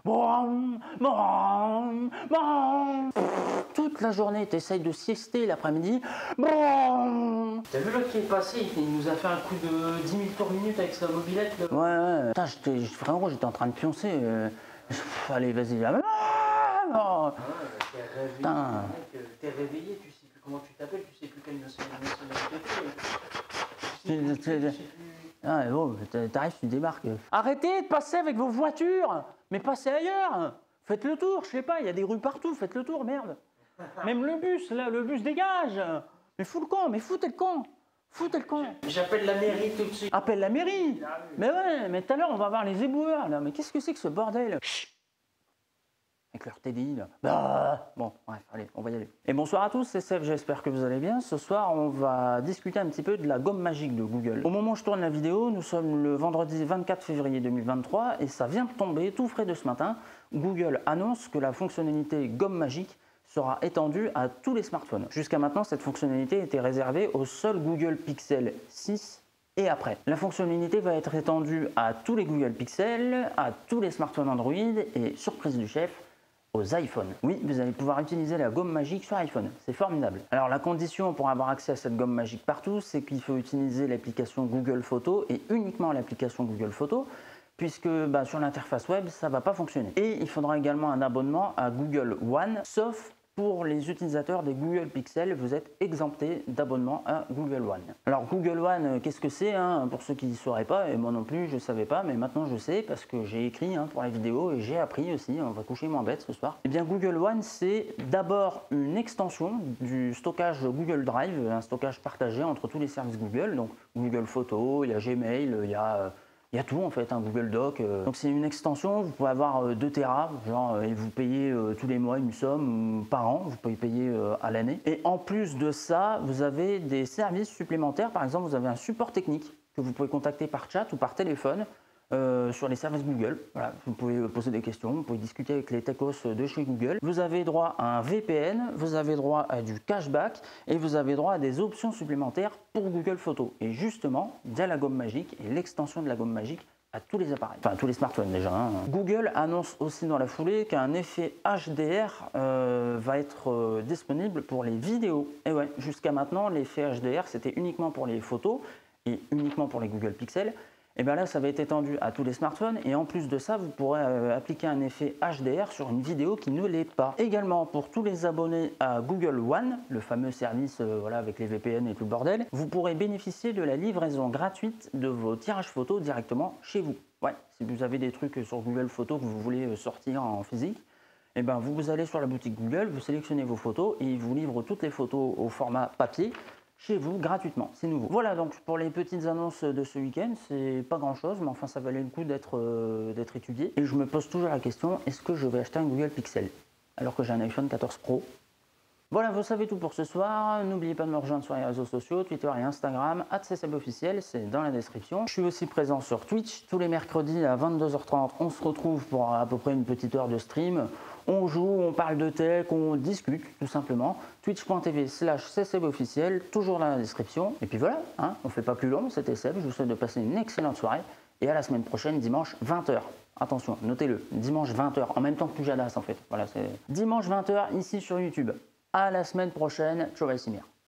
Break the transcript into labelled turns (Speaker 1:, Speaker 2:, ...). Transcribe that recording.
Speaker 1: Bon, bon, bon. Toute la journée, tu essayes de siester l'après-midi. Bon. T'as vu l'autre qui est passé, il nous a fait un coup de 10 000 tours minute avec sa mobilette là. Ouais. Putain, vraiment, j'étais en train de pioncer. Allez, vas-y. Non. T'es réveillé, tu sais plus comment tu t'appelles, tu sais plus quelle nationalité. Ah, bon, t'arrives, tu débarques. Arrêtez de passer avec vos voitures, mais passez ailleurs. Faites le tour, je sais pas, il y a des rues partout, faites le tour, merde. Même le bus, là, le bus dégage. Mais fous le camp, mais foutez le camp. Foutez le camp. J'appelle la mairie tout de suite. Appelle la mairie. Mais ouais, mais tout à l'heure, on va voir les éboueurs, là. Mais qu'est-ce que c'est que ce bordel? Avec leur TDI là. Bah, bon, bref, allez, on va y aller. Et bonsoir à tous, c'est Seb, j'espère que vous allez bien. Ce soir, on va discuter un petit peu de la gomme magique de Google. Au moment où je tourne la vidéo, nous sommes le vendredi 24 février 2023 et ça vient de tomber, tout frais de ce matin. Google annonce que la fonctionnalité gomme magique sera étendue à tous les smartphones. Jusqu'à maintenant, cette fonctionnalité était réservée au seul Google Pixel 6 et après. La fonctionnalité va être étendue à tous les Google Pixel, à tous les smartphones Android et, surprise du chef, aux iPhones. Oui, vous allez pouvoir utiliser la gomme magique sur iPhone, c'est formidable. Alors la condition pour avoir accès à cette gomme magique partout, c'est qu'il faut utiliser l'application Google Photos et uniquement l'application Google Photos, puisque sur l'interface web, ça ne va pas fonctionner. Et il faudra également un abonnement à Google One, sauf pour les utilisateurs des Google Pixel, vous êtes exempté d'abonnement à Google One. Alors Google One, qu'est-ce que c'est pour ceux qui ne sauraient pas, et moi non plus je ne savais pas, mais maintenant je sais parce que j'ai écrit pour la vidéo et j'ai appris aussi, on va coucher moins bête ce soir. Et bien Google One, c'est d'abord une extension du stockage Google Drive, un stockage partagé entre tous les services Google, donc Google Photos, il y a Gmail, il y a tout en fait, Google Doc. Donc c'est une extension, vous pouvez avoir 2 Tera, et vous payez tous les mois une somme par an, vous pouvez payer à l'année. Et en plus de ça, vous avez des services supplémentaires, par exemple vous avez un support technique que vous pouvez contacter par chat ou par téléphone sur les services Google. Voilà, vous pouvez poser des questions, vous pouvez discuter avec les techos de chez Google. Vous avez droit à un VPN, vous avez droit à du cashback et vous avez droit à des options supplémentaires pour Google Photos. Et justement, via la gomme magique et l'extension de la gomme magique à tous les appareils, enfin tous les smartphones déjà. Google annonce aussi dans la foulée qu'un effet HDR va être disponible pour les vidéos. Et ouais, jusqu'à maintenant, l'effet HDR c'était uniquement pour les photos et uniquement pour les Google Pixel. Et bien là, ça va être étendu à tous les smartphones et en plus de ça, vous pourrez appliquer un effet HDR sur une vidéo qui ne l'est pas. Également, pour tous les abonnés à Google One, le fameux service avec les VPN et tout le bordel, vous pourrez bénéficier de la livraison gratuite de vos tirages photos directement chez vous. Ouais, si vous avez des trucs sur Google Photos que vous voulez sortir en physique, et ben vous allez sur la boutique Google, vous sélectionnez vos photos et ils vous livrent toutes les photos au format papier chez vous gratuitement, c'est nouveau. Voilà donc pour les petites annonces de ce week-end, c'est pas grand chose, mais enfin ça valait le coup d'être étudié. Et je me pose toujours la question, est-ce que je vais acheter un Google Pixel alors que j'ai un iPhone 14 Pro? Voilà, vous savez tout pour ce soir. N'oubliez pas de me rejoindre sur les réseaux sociaux, Twitter et Instagram, @csebofficiel, c'est dans la description. Je suis aussi présent sur Twitch. Tous les mercredis à 22h30, on se retrouve pour à peu près une petite heure de stream. On joue, on parle de tech, on discute tout simplement. Twitch.tv/csebofficiel, toujours dans la description. Et puis voilà, on fait pas plus long, c'était Seb. Je vous souhaite de passer une excellente soirée. Et à la semaine prochaine, dimanche 20h. Attention, notez-le, dimanche 20h, en même temps que Pujadas en fait. Voilà, c'est dimanche 20h ici sur YouTube. À la semaine prochaine, Ciao Simir.